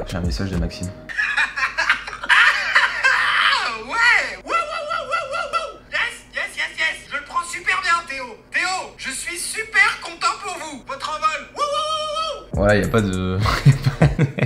J'ai un message de Maxime. Yes, je le prends super bien, Théo. Théo, je suis super content pour vous. Votre envol. Ouais, y a pas de...